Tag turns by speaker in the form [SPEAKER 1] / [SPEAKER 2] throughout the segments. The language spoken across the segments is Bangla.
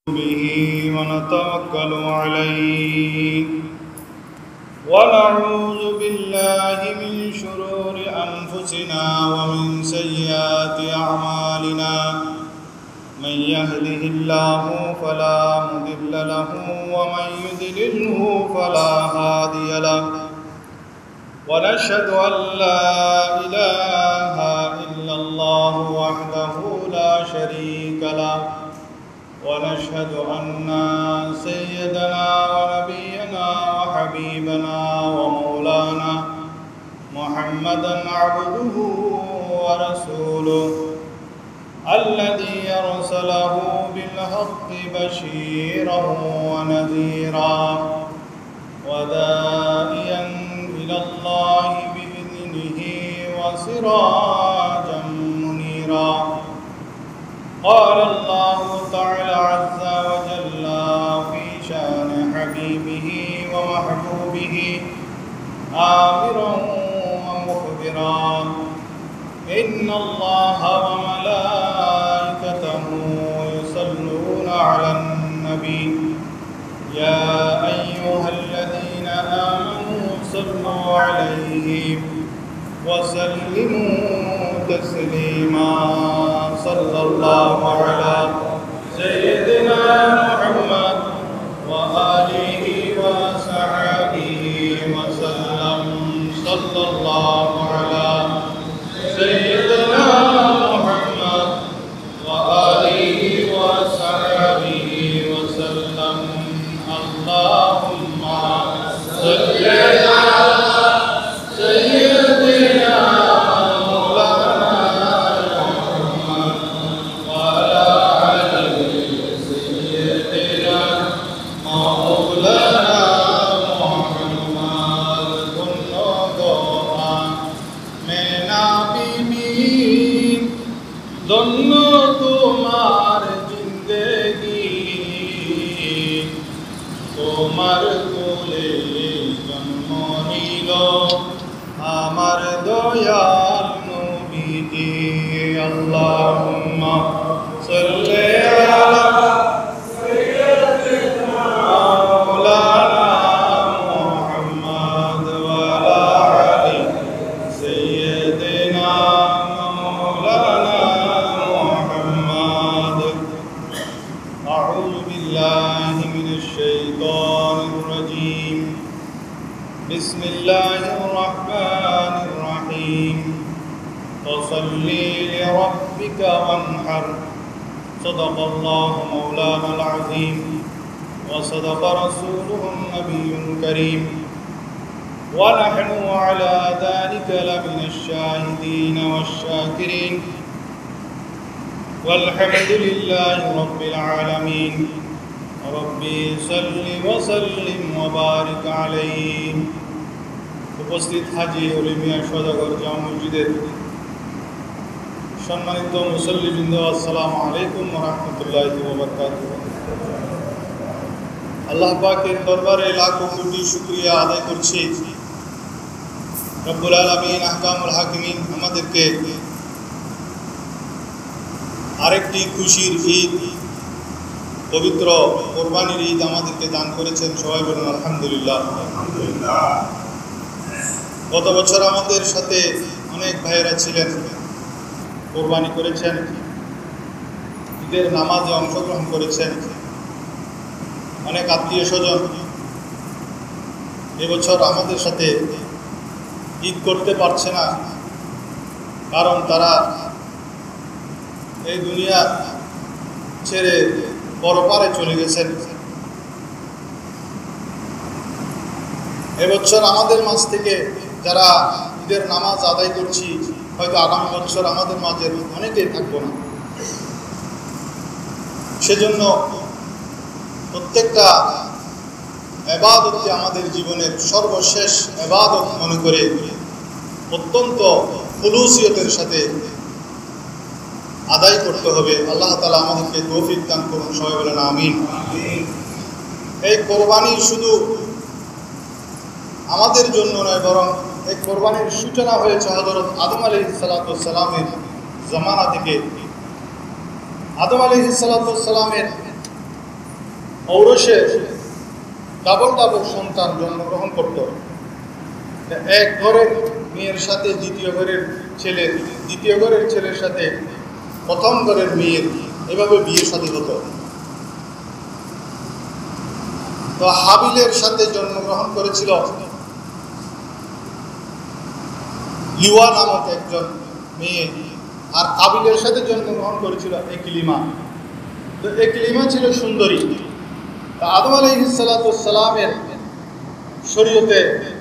[SPEAKER 1] به ونتوكل عليه ونعوذ بالله من شرور أنفسنا ومن سيئات أعمالنا من يهده الله فلا مضل له ومن يضلله فلا هادي له ونشهد أن لا إله إلا الله وحده لا شريك له ونشهد أن سيدنا ونبينا وحبيبنا ومولانا محمدا عبده ورسوله الذي أرسله بالحق بشيرا ونذيرا وداعيا إلى الله بإذنه وسراجا منيرا. قال الله تعالى عز وجل في شان حبيبه ومحبوبه آمرا ومخبرا: إن الله وملائكته يصلون على النبي يا أيها الذين آمنوا صلوا عليه وسلموا تسليما. صلى الله على سيدنا محمد وآله وصحبه وسلم. صلى الله على سيدنا محمد وآله وصحبه وسلم. اللهم صل على سيدنا তোমার জিন্দেগি তোমার কোলে জন্ম নিল আমার দয়াল নবীজি। আল্লাহুম্মা সাল্লি আলা সাইয়্যিদিনা মাওলানা মুহাম্মদ ওয়া আলা আলি সাইয়্যিদিনা মাওলানা মুহাম্মদ। আউযু বিল্লাহি মিনাশ শাইতানির রাজীম। বিসমিল্লাহির রহমানির রহিম। ফসল্লি লিরাব্বিকা ওয়ানহার। সাদাকাল্লাহু মাওলানাল আযীম ওয়া সাদাকা রাসূলুহুন নাবিয়্যুল কারীম ওয়া নাহনু আলা যালিকা লামিনাশ শাহিদিন ওয়াশ শাকিরিন ওয়ালহামদুলিল্লাহি রাব্বিল আলামিন। রব্বি সাল্লি ওয়া সাল্লিম ওয়া বারিক আলাইহি। উপস্থিত হাজী ওলিমিয়া সওদাগর জামে মসজিদের সম্মানিত মুসল্লিবৃন্দ, আসসালামু আলাইকুম ওয়া রাহমাতুল্লাহি ওয়া বারাকাতুহু। আল্লাহ পাকের দরবারে লাখো কোটি শুকরিয়া আদায় করছি। রব্বুল আলামিন আহকামুল হাকিমিন আমাদেরকে আরেকটি খুশির ঈদ, পবিত্র কোরবানির ঈদ আমাদেরকে দান করেছেন। সবাই বলুন আলহামদুলিল্লাহ। গত বছর আমাদের সাথে অনেক ভাইয়েরা ছিলেন, কোরবানি করেছেন, ঈদের নামাজে অংশগ্রহণ করেছেন। অনেক আত্মীয় স্বজন এবছর আমাদের সাথে ঈদ করতে পারছে না, কারণ তারা এই দুনিয়া ছেড়ে পরপারে চলে গেছেন। এবছর আমাদের মাঝ থেকে যারা ঈদের নামাজ আদায় করছি, হয়তো আগামী বছর আমাদের মাঝে অনেকেই থাকবো না। সেজন্য প্রত্যেকটা ইবাদতকে আমাদের জীবনের সর্বশেষ ইবাদত মনে করে অত্যন্ত খুলুসিয়তের সাথে আদায় করতে হবে। আল্লাহ তাআলা আমাদেরকে তৌফিক দান করুন। সবাই বলেন আমিন। এই কোরবানি শুধু আমাদের জন্য নয়, বরং এই কোরবানির সূচনা হয়েছে হযরত আদম আলাইহিস জামানা থেকে। আদম আলাইহিস সালামের ঔরসে ডাবল ডাবল সন্তান জন্মগ্রহণ করত। এক ঘরের মেয়ের সাথে দ্বিতীয় ঘরের ছেলের সাথে প্রথম ঘরের মেয়ের এভাবে বিয়ে শাদী হতো। তো হাবিলের সাথে জন্মগ্রহণ করেছিল লিওয়া নামক একজন মেয়ে, আর কাবিলের সাথে জন্মগ্রহণ করেছিল ইকলিমা। তো ইকলিমা ছিল সুন্দরী। তা আদম আলাইহিস সালামের শরীয়তে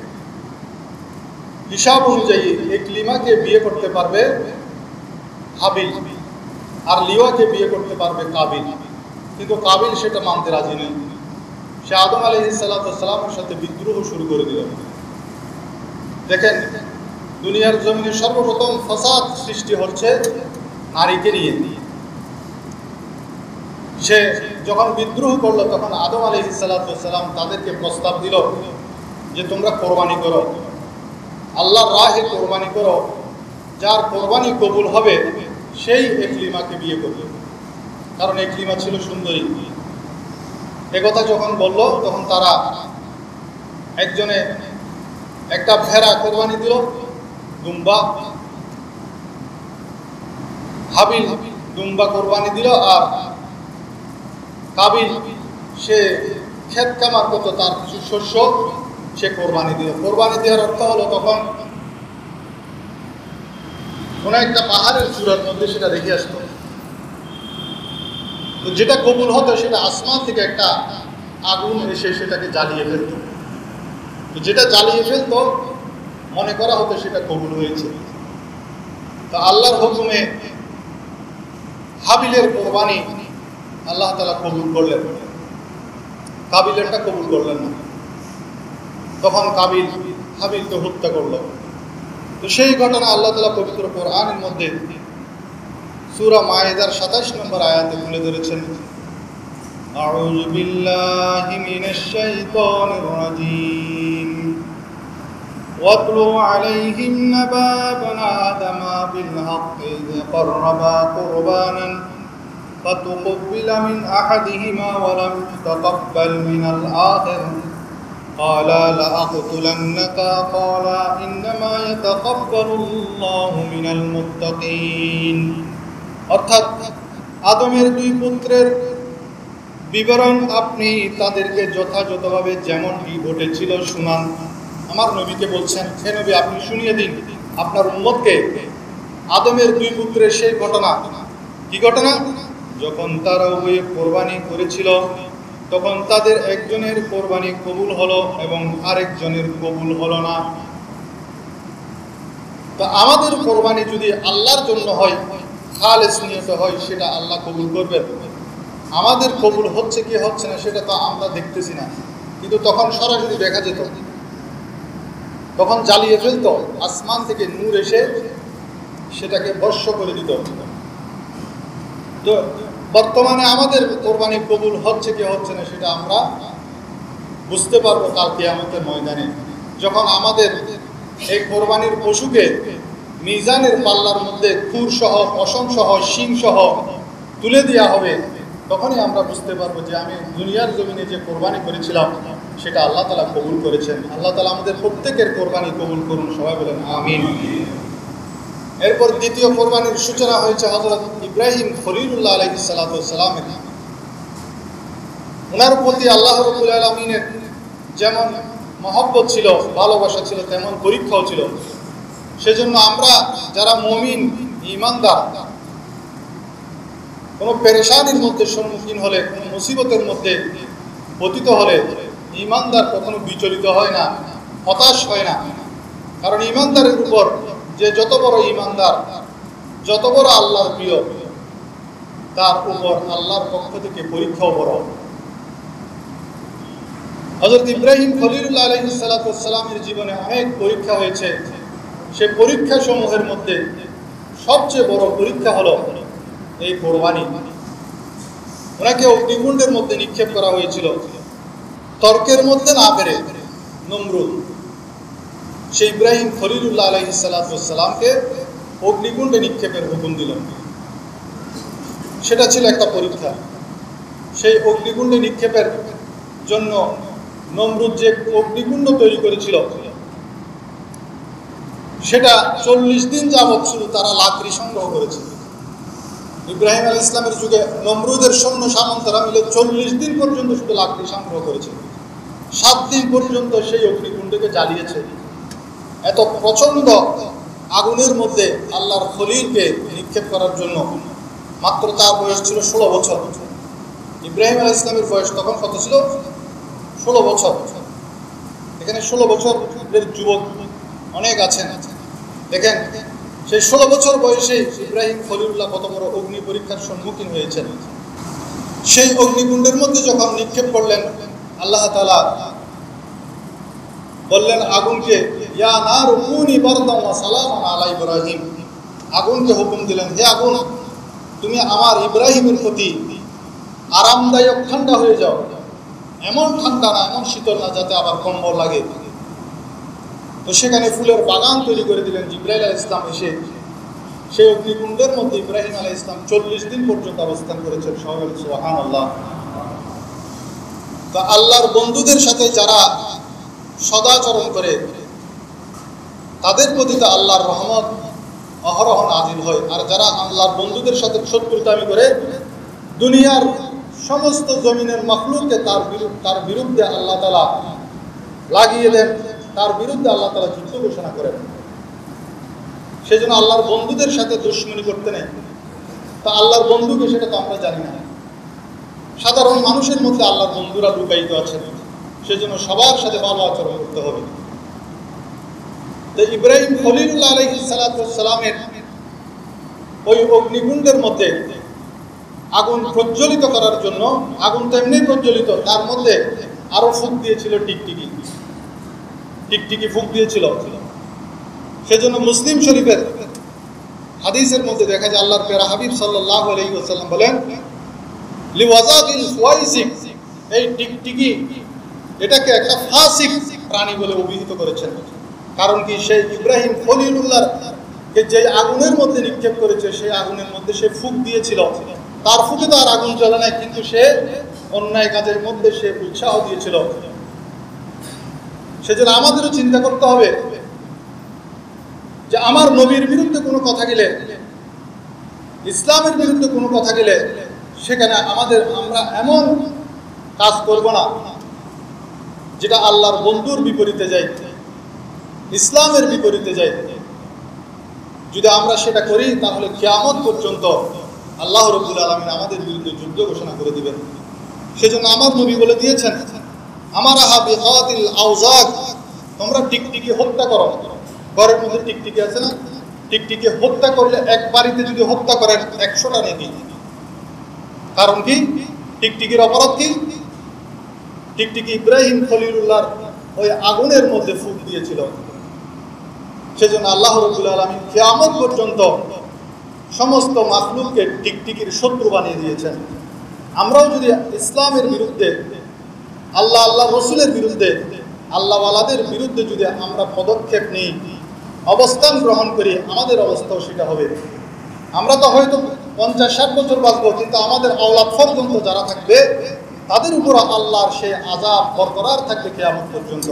[SPEAKER 1] হিসাব অনুযায়ী ইকলিমাকে বিয়ে করতে পারবে হাবিল, আর লিওয়াকে বিয়ে করতে পারবে কাবিল। কিন্তু কাবিল সেটা মানতে রাজি নেই। সে আদম আলাইহিস সালামের সাথে বিদ্রোহ শুরু করে দিল। দেখেন, দুনিয়ার জমিনে সর্বপ্রথম ফাসাদ সৃষ্টি হচ্ছে নারীকে নিয়ে। সে যখন বিদ্রোহ করলো তখন আদম আলাইহিস সালাম তাদেরকে প্রস্তাব দিল যে তোমরা কোরবানি করো, আল্লাহর রাহে কোরবানি করো, যার কোরবানি কবুল হবে সেই ইকলিমাকে বিয়ে করবে, কারণ ইকলিমা ছিল সুন্দরী। একথা যখন বলল তখন তারা একজনে একটা ভেড়া কোরবানি দিল, দুম্বা। হাবিল দুম্বা কোরবানি দিল, আর কাবিল সে ক্ষেত কামার করতো, তার কিছু শস্য সে কোরবানি দিল। কোরবানি দেওয়ার অর্থ হলো তখন কোনো একটা পাহাড়ের চূড়ার মধ্যে সেটা রেখে আসতো। তো যেটা কবুল হতো সেটা আসমান থেকে একটা আগুন এসে সেটাকে জ্বালিয়ে ফেলত। তো যেটা জ্বালিয়ে ফেলতো মনে করা হতো সেটা কবুল হয়েছে। তো আল্লাহর হুকুমে হাবিলের কোরবানি আল্লাহ তাআলা কবুল করলেন, কাবিলেরটা কবুল করলেন না। তখন কাবিল হাবিলকে হত্যা করল। তো সেই ঘটনা আল্লাহ তাআলা পবিত্র কোরআনের মধ্যে সূরা মায়েদার ২৭ নম্বর আয়াতে তুলে ধরেছেন। আউযু বিল্লাহি মিনাশ শাইতানির রাজীম। ওয়াতলু আলাইহিম নাবা বানা আদামা বিল হাক্কি ইয ক্বাররাবা কুরবানান ফাতুকব্বিলা মিন আহাদিহিমা ওয়া লাম তাকাব্বাল মিনাল আখির قال لأقتلنك قال إنما يتقبل الله من المتقين। অর্থাৎ আদমের দুই পুত্রের বিবরণ আপনি তাদেরকে যথাযথভাবে যেমনটি ঘটেছিল শুনান। আমার নবীকে বলছেন, হে নবী আপনি শুনিয়ে দিন আপনার উম্মতকে আদমের দুই পুত্রের সেই ঘটনা। কি ঘটনা? যখন তারা উভয়ে কোরবানি করেছিল তখন তাদের একজনের কোরবানি কবুল হলো এবং আরেকজনের কবুল হলো না। তো আমাদের কোরবানি যদি আল্লাহর জন্য হয়, খালেস নিয়ত হয়, সেটা আল্লাহ কবুল করবেন। আমাদের কবুল হচ্ছে কি হচ্ছে না সেটা তো আমরা দেখতেছি না, কিন্তু তখন সরাসরি দেখা যেত। তখন জ্বালিয়ে ফেলতো, আসমান থেকে নূর এসে সেটাকে ভস্ম করে দিত। তো বর্তমানে আমাদের কোরবানি কবুল হচ্ছে কি হচ্ছে না সেটা আমরা বুঝতে পারবো কাল কিয়ামতের ময়দানে, যখন আমাদের এই কোরবানির পশুকে মিজানের পাল্লার মধ্যে খুর সহ, পশম সহ, শিং সহ তুলে দেওয়া হবে। তখনই আমরা বুঝতে পারবো যে আমি দুনিয়ার জমিনে যে কোরবানি করেছিলাম সেটা আল্লাহ তাআলা কবুল করেছেন। আল্লাহ তাআলা আমাদের প্রত্যেকের কোরবানি কবুল করুন, সবাই বলেন আমিন। এরপর দ্বিতীয় কোরবানির সূচনা হয়েছে হযরত ইব্রাহিম খলিলুল্লাহ আলাইহিস সালাতু ওয়াস সালামের। ওনার প্রতি আল্লাহ রাব্বুল আলামিনের যেমন মহব্বত ছিল, ভালোবাসা ছিল, তেমন পরীক্ষাও ছিল। সেজন্য আমরা যারা মুমিন ঈমানদার কোনো পেরেশানির মধ্যে সম্মুখীন হলে, কোনো মুসিবতের মধ্যে পতিত হলে ঈমানদার কখনো বিচলিত হয় না, হতাশ হয় না। কারণ ঈমানদারের উপর যে যত বড় ঈমানদার, যত বড় আল্লাহর প্রিয়, তার উপর আল্লাহর পক্ষ থেকে পরীক্ষাও বড়। হযরত ইব্রাহিম খলিলুল্লাহ আলাইহিস সালাতু ওয়াস সালামের জীবনে অনেক পরীক্ষা হয়েছে। সে পরীক্ষা সমূহের মধ্যে সবচেয়ে বড় পরীক্ষা হলো এই কোরবানি। ওনাকে অগ্নিকুণ্ডের মধ্যে নিক্ষেপ করা হয়েছিল, তর্কের মধ্যে না পেরে নমরুদ সেই ইব্রাহিম খলিলুল্লাহ আলাইহিস সালাতু ওয়াস সালামকে অগ্নিকুণ্ডে নিক্ষেপের হুকুম দিল। সেটা ছিল একটা পরীক্ষা। সেই অগ্নিকুণ্ডে নিক্ষেপের জন্য নমরুদ যে অগ্নিকুণ্ড তৈরি করেছিল, সেটা 40 দিন যাবৎ শুধু তারা লাকড়ি সংগ্রহ করেছে। ইব্রাহিম আলাইহিস সালামের যুগে নমরুদের সৈন্য সামন্তরা মিলে 40 দিন পর্যন্ত শুধু লাকড়ি সংগ্রহ করেছে। 7 দিন পর্যন্ত সেই অগ্নিকুণ্ডকে জ্বালিয়েছে। এত প্রচণ্ড আগুনের মধ্যে আল্লাহর খলিলকে নিক্ষেপ করার জন্য। মাত্র তার বয়স ছিল 16 বছর। ইব্রাহিম আলাইহিস সালামের বয়স তখন কত ছিল? 16 বছর। এখানে 16 বছরের যুবক অনেক আছেন। দেখেন, সেই 16 বছর বয়সে ইব্রাহিম খলিলুল্লাহ কত বড় অগ্নি পরীক্ষার সম্মুখীন হয়েছেন। সেই অগ্নিকুণ্ডের মধ্যে যখন নিক্ষেপ করলেন, আল্লাহ তাআলা বললেন আগুনকে, ইয়া নারু কুনি বারদান ওয়া সালামান আলা ইব্রাহিম। আগুনকে হুকুম দিলেন, হে আগুন, তুমি আমার ইব্রাহিমের প্রতি আরামদায়ক ঠান্ডা হয়ে যাও। এমন ঠান্ডা না, এমন শীতল না যাতে আবার কম্বল লাগে। তো সেখানে ফুলের বাগান তৈরি করে দিলেন। জিবরাইল আলাইহিস সালাম এসে সেই অগ্নিকুণ্ডের মধ্যে ইব্রাহিম আলাইহিস সালাম 40 দিন পর্যন্ত অবস্থান করেছেন। সুবহানাল্লাহ। তো আল্লাহর বন্ধুদের সাথে যারা সদাচরণ করে, তাদের প্রতি তো আল্লাহর রহমত অহরহ নাজিল হয়। আর যারা আল্লাহর বন্ধুদের সাথে শত্রুতামি করে, দুনিয়ার সমস্ত জমিনের মাখলুককে তার বিরুদ্ধে আল্লাহ তাআলা লাগিয়ে দেন, তার বিরুদ্ধে আল্লাহ তাআলা যুদ্ধ ঘোষণা করেন। সেজন্য আল্লাহর বন্ধুদের সাথে দুশমনি করতে নেই। তা আল্লাহর বন্ধুকে সেটা তো আমরা জানি না। সাধারণ মানুষের মধ্যে আল্লাহর বন্ধুরা লুকায়িত আছেন। সেজন্য সবার সাথে ভালো আচরণ করতে হবে। তো ইব্রাহিম খলিলুল্লাহ আলাইহিস সালাতু ওয়াস সালামের ওই অগ্নিকুণ্ডের মধ্যে আগুন প্রজ্বলিত করার জন্য, আগুন তো এমনি প্রজ্বলিত, তার মধ্যে আরো ফুঁক দিয়েছিল টিকটিকি ফুঁক দিয়েছিল। সেজন্য মুসলিম শরীফের হাদিসের মধ্যে দেখা যায় আল্লাহর প্যারা হাবিব সাল্লাল্লাহু আলাইহি ওয়াসাল্লাম বলেন, লিওয়াজাকিল ফুয়াইসিক, এই টিকটিকি এটাকে একটা ফাসিক প্রাণী বলে অভিহিত করেছেন। কারণ কি, সেই ইব্রাহিম খলিলুল্লাহকে যে আগুনের মধ্যে নিক্ষেপ করেছে, সেই আগুনের মধ্যে সে ফুঁক দিয়েছিল। তার ফুঁকে তো আর আগুন জ্বলে নাই, কিন্তু সে অন্যায় কাজের মধ্যে সে উৎসাহ দিয়েছিল। সেজন্য আমাদেরও চিন্তা করতে হবে যে আমার নবীর বিরুদ্ধে কোনো কথা গেলে, ইসলামের বিরুদ্ধে কোনো কথা গেলে, সেখানে আমরা এমন কাজ করব না যেটা আল্লাহর বন্ধুর বিপরীতে যায়, ইসলামের বিপরীতে যায়। যদি আমরা সেটা করি, তাহলে কিয়ামত পর্যন্ত আল্লাহ রাব্বুল আলামিন আমাদের বিরুদ্ধে যুদ্ধ ঘোষণা করে দিবেন। সেজন্য আমার নবী বলে দিয়েছেন, আমারাহা বিগাতিল আওজাক, তোমরা টিকটিকি হত্যা করো। ঘরের মধ্যে টিকটিকি আছে না, টিকটিকি হত্যা করলে এক বাড়িতে যদি হত্যা করেন 100টা নেকি। কারণ কি, টিকটিকির অপরাধ কি? টিকটিকি ইব্রাহিম খলিলুল্লাহর ওই আগুনের মধ্যে ফুঁক দিয়েছিল। সেজন্য আল্লাহ রাব্বুল আলামিন কিয়ামত পর্যন্ত সমস্ত মাখলুককে টিকটিকির শত্রু বানিয়ে দিয়েছেন। আমরাও যদি ইসলামের বিরুদ্ধে, আল্লাহ রসুলের বিরুদ্ধে, আল্লাহওয়ালাদের বিরুদ্ধে যদি আমরা পদক্ষেপ নিই, অবস্থান গ্রহণ করি, আমাদের অবস্থাও সেটা হবে। আমরা তো হয়তো 50-60 বছর বাঁচবো, কিন্তু আমাদের আওলাদ পর্যন্ত যারা থাকবে, তাদের উপর আল্লাহর সেই আযাব বরকরার থাকবে কিয়ামত পর্যন্ত।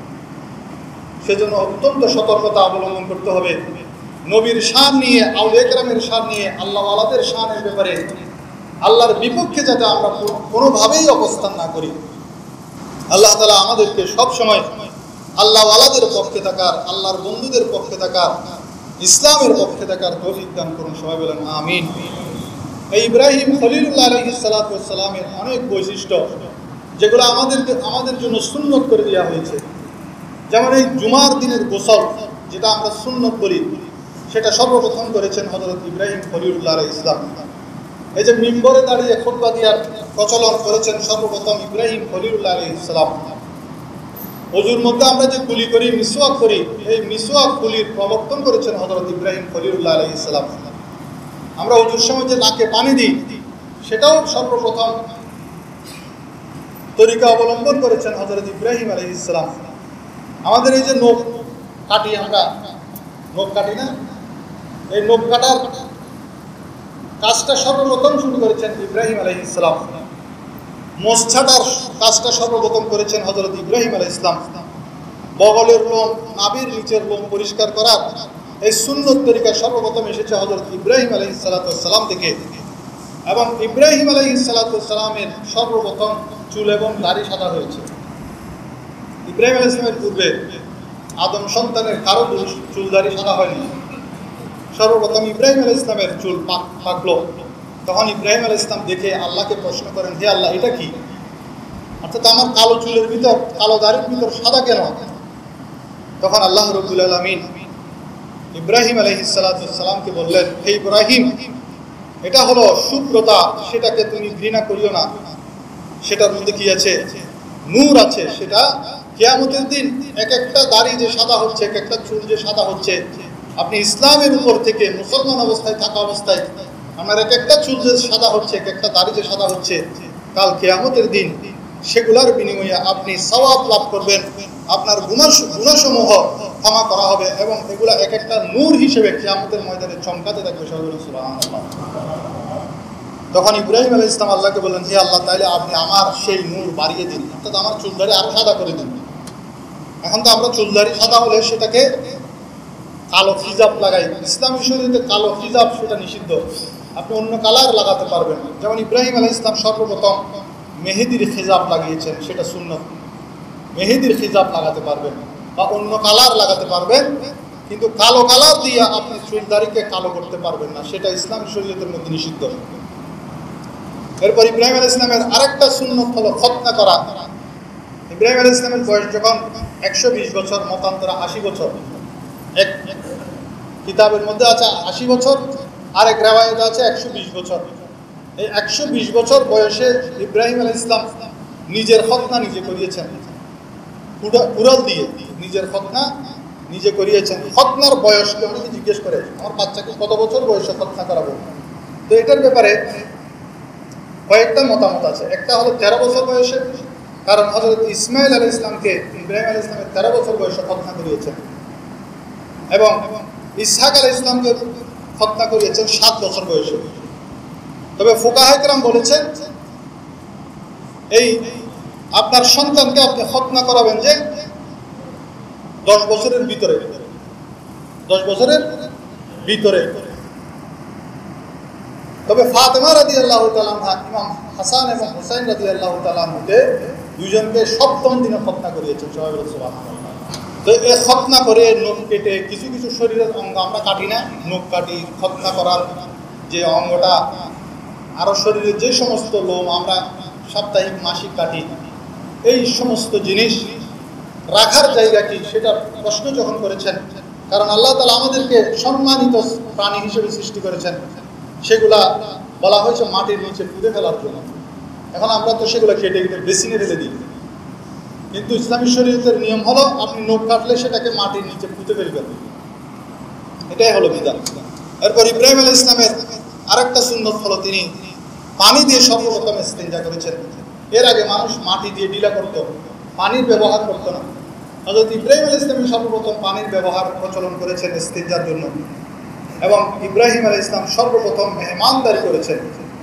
[SPEAKER 1] সেজন্য অত্যন্ত সতর্কতা অবলম্বন করতে হবে। নবীর শান নিয়ে, আউলিয়া কেরামের শান নিয়ে, আল্লাহওয়ালাদের শানের ব্যাপারে আল্লাহর বিপক্ষে যাতে আমরা কোনোভাবেই অবস্থান না করি। আল্লাহ তাআলা আমাদেরকে সবসময় আল্লাহওয়ালাদের পক্ষে থাকার, আল্লাহর বন্ধুদের পক্ষে থাকার, ইসলামের পক্ষে থাকার তৌফিক দান করুন। সবাই বলেন আমিন। এই ইব্রাহিম খলিলুল্লাহ আলাইহিস সালাতু ওয়াস সালামের অনেক বৈশিষ্ট্য, যেগুলো আমাদের জন্য সুন্নত করে দেওয়া হয়েছে। যেমন এই জুমার দিনের গোসল, যেটা আমরা সুন্নত বলি, সেটা সর্বপ্রথম করেছেন হযরত ইব্রাহিম খলিলুল্লাহ আলাইহিস সালাম। এই যে মিম্বরে দাঁড়িয়ে খুতবা দেওয়ার প্রচলন করেছেন সর্বপ্রথম ইব্রাহিম খলিলুল্লাহ আলাইহিস সালাম। ওযুর মধ্যে আমরা যে কুলি করি, মিসওয়াক করি, এই মিসওয়াক কুলির প্রবর্তন করেছেন হযরত ইব্রাহিম খলিলুল্লাহ আলাইহিস সালাম। আমরা ওযুর সময় যে নাকে পানি দিই, সেটাও সর্বপ্রথম তরিকা অবলম্বন করেছেন হযরত ইব্রাহিম আলাইহিস সালাম। আমাদের এই যে নখ কাটি, আমরা নখ কাটি না, এই নখ কাটার কাজটা সর্বপ্রথম শুরু করেছেন ইব্রাহিম আলাইহিস সালাম। মোছাটার কাজটা সর্বপ্রথম করেছেন হযরত ইব্রাহিম আলাইহিস সালাম। বগলের লোম, নাভির নিচের লোম পরিষ্কার করার এই সুন্নত তরিকা সর্বপ্রথম এসেছে হযরত ইব্রাহিম আলাইহিস সালাম থেকে। এবং ইব্রাহিম আলাইহিস সালামের সর্বপ্রথম চুল এবং দাড়ি সাদা হয়েছে। ইব্রাহিম আলাইহিস সালামের পূর্বে আদম সন্তানের কারো চুল দাড়ি সাদা হয়নি। সর্বপ্রথম ইব্রাহিম আলাইহিস সালামের চুল পাকলো। তখন ইব্রাহিম আলাইহিস সালাম দেখে আল্লাহকে প্রশ্ন করেন, হে আল্লাহ, এটা কি? অর্থাৎ আমার কালো চুলের ভিতর, কালো দাড়ির ভিতর সাদা কেন? তখন আল্লাহ রাব্বুল আলামিন ইব্রাহিম আলাইহিস সালামকে বললেন, হে ইব্রাহিম, এটা হলো শুভ্রতা, সেটাকে তুমি ঘৃণা করিও না। সেটার মধ্যে কি আছে? নূর আছে। সেটা কিয়ামতের দিন এক একটা দাড়ি যে সাদা হচ্ছে, এক একটা চুল যে সাদা হচ্ছে, আপনি ইসলামের উপর থেকে মুসলমান অবস্থায় থাকা অবস্থায় আমার এক একটা চুল যে সাদা হচ্ছে, এক একটা দাড়ি যে সাদা হচ্ছে, কাল কিয়ামতের দিন সেগুলার বিনিময়ে আপনি সওয়াব লাভ করবেন, আপনার গুনাহসমূহ ক্ষমা করা হবে এবং এগুলা এক একটা নূর হিসেবে কিয়ামতের ময়দানে চমকাতে থাকবে। সুবহানাল্লাহ। তখন ইব্রাহিম আলাইহিস সালাম আল্লাহকে বললেন, হে আল্লাহ, তাইলে আপনি আমার সেই নূর বাড়িয়ে দিন, অর্থাৎ আমার চুলদারি আরো সাদা করে দিন। এখন তো আমরা চুলদারি সাদা হলে সেটাকে কালো হিজাব লাগাই। ইসলামী শরীয়তে কালো হিজাব সেটা নিষিদ্ধ, আপনি অন্য কালার লাগাতে পারবেন। যেমন ইব্রাহিম আলাইহিস সালাম সর্বপ্রথম মেহেদির হিজাব লাগিয়েছেন, সেটা সুন্নত। মেহেদির হিজাব লাগাতে পারবেন বা অন্য কালার লাগাতে পারবেন, কিন্তু কালো কালার দিয়ে আপনি চুলদারিকে কালো করতে পারবেন না, সেটা ইসলামী শরীয়তের মধ্যে নিষিদ্ধ। এরপর ইব্রাহিম আলাইহিস সালামের আরেকটা সুন্নত হলো খতনা করা। ইব্রাহিম আলাইহিস সালামের বয়স যখন 120 বছর, মতান্তরে 80 বছর, এক কিতাবের মধ্যে আছে 80 বছর, আরেক রিওয়ায়েতে আছে 120 বছর। এই 120 বছর বয়সে ইব্রাহিম আলাইহিস সালাম নিজের খতনা নিজে করিয়েছেন, কুড়াল দিয়ে নিজের খতনা নিজে করিয়েছেন। খতনার বয়সকে অনেকে জিজ্ঞেস করে, আমার বাচ্চাকে কত বছর বয়সে খতনা করাবো? তো এটার ব্যাপারে কয়েকটা মতামত আছে। একটা হলো 13 বছর বয়সে, কারণ হযরত ইসমাইল আলাইহিস সালামকে ইব্রাহিম আলাইহিস সালামের 13 বছর বয়সে খতনা করিয়েছেন এবং ইসহাক আলাইহিস সালামকে খতনা করিয়েছেন 7 বছর বয়সে। তবে ফুকাহায়ে কেরাম বলেছেন, এই আপনার সন্তানকে আপনি খতনা করাবেন যে 10 বছরের ভিতরে, 10 বছরের ভিতরে। তবে ফাতেমা রাদিয়াল্লাহু তাআলা আনহা, ইমাম হাসান এবং হুসাইন রাদিয়াল্লাহু তাআলা আনহুকে দুইজনকে 7ম দিনে খতনা করিয়েছেন। সুবহানাল্লাহ। তো এই খতনা করে নখ কেটে, কিছু কিছু শরীরের অঙ্গ আমরা কাটি না, নখ কাটি, খতনা করার যে অঙ্গটা, আরও শরীরের যে সমস্ত লোম আমরা সাপ্তাহিক মাসিক কাটি, এই সমস্ত জিনিস রাখার জায়গা কি, সেটা প্রশ্ন যখন করেছেন, কারণ আল্লাহ তাআলা আমাদেরকে সম্মানিত প্রাণী হিসেবে সৃষ্টি করেছেন, সেগুলা বলা হয়েছে মাটির নিচে পুঁতে ফেলার জন্য। এখন আমরা তো সেগুলো কেটে কেটে বেসিনে ফেলে দিই, কিন্তু ইসলামী শরীয়তের নিয়ম হলো আপনি নখ কাটলে সেটাকে মাটির নিচে পুঁতে ফেলবেন, এটাই হলো বিধান। এরপর ইব্রাহিম আলাইহিস সালামের আরেকটা সুন্নত হলো তিনি পানি দিয়ে সর্বপ্রথম ইস্তেঞ্জা করেছেন। এর আগে মানুষ মাটি দিয়ে ডিলা করত, পানির ব্যবহার করতো না। হযরত ইব্রাহিম আলাইহিস সালাম সর্বপ্রথম পানির ব্যবহার প্রচলন করেছেন ইস্তেঞ্জার জন্য এবং ইব্রাহিম আলাইহিস সালাম সর্বপ্রথম মেহমানদারি করেছেন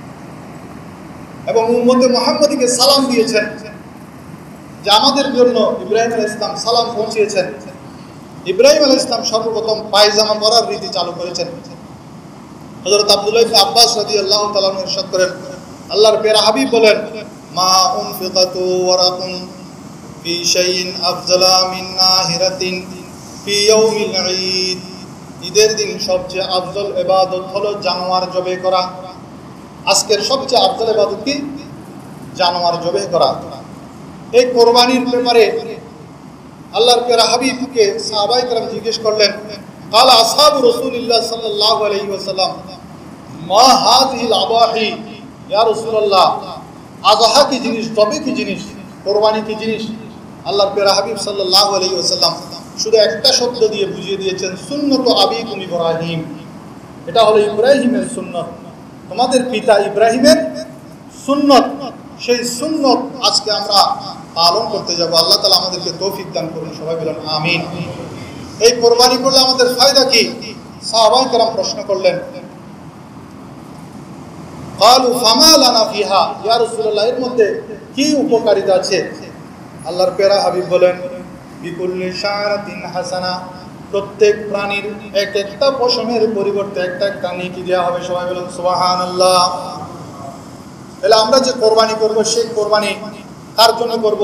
[SPEAKER 1] এবং উম্মতে মুহাম্মদীকে সালাম দিয়েছেন, যে আমাদের জন্য ইব্রাহিম আলাইহিস সালাম সালাম পৌঁছিয়েছেন। ইব্রাহিম আলাইহিস সালাম সর্বপ্রথম পায়জামা পরার রীতি চালু করেছেন। হযরত আব্দুল্লাহ ইবনে আব্বাস রাদিয়াল্লাহু তাআলা ইরশাদ করেন, আল্লাহর প্যারা হাবিব বলেন, মা উনফিকাতু ওয়ারাকুন ফি শাইইন আফজালা মিন নাহিরাতিন ফি ইয়াউমিল ঈদ। ঈদের দিন সবচেয়ে আফজল ইবাদত হলো জানোয়ার জবাই করা। আজকের সবচেয়ে আফজল ইবাদত কি? জানোয়ার জবাই করা। এই কোরবানির ব্যাপারে আল্লাহর প্যারা হাবিবকে সাহাবায়ে কেরাম জিজ্ঞেস করলেন, ক্বালা আসহাবু রাসূলিল্লাহ সাল্লাল্লাহু আলাইহি ওয়াসাল্লাম মা হাযিহিল আবাহি, ইয়া রাসূলুল্লাহ, আযহা কি জিনিস, জবে কি জিনিস, কোরবানি কি জিনিস? আল্লাহর প্যারা হাবিব সাল্লাল্লাহু আলাইহি ওয়াসাল্লাম শুধু একটা শব্দ দিয়ে বুঝিয়ে দিয়েছেন, সুন্নাতু আবিকুম ইব্রাহিম। এটা হলো ইব্রাহিমের সুন্নাত, তোমাদের পিতা ইব্রাহিমের সুন্নাত। সেই সুন্নাত আজকে আমরা পালন করতে যাব। আল্লাহ তাআলা আমাদেরকে তৌফিক দান করুন, সবাই বলেন আমিন। এই কোরবানি করলে আমাদের ফায়দা কি? সাহাবায়ে কেরাম প্রশ্ন করলেন, ক্বালু ফামা লানা ফিহা, ইয়া রাসূলুল্লাহ, এর মধ্যে কি উপকারিতা আছে। আল্লাহর প্যারা হাবিব বলেন, বিকুল্লি শারাতিন হাসানা, প্রত্যেক প্রাণীর এক একটা পশমের পরিবর্তে একটা একটা নেকি দেওয়া হবে। সবাই বলেন সুবহানাল্লাহ। তাহলে আমরা যে কোরবানি করব, সেই কোরবানি কার জন্য করব?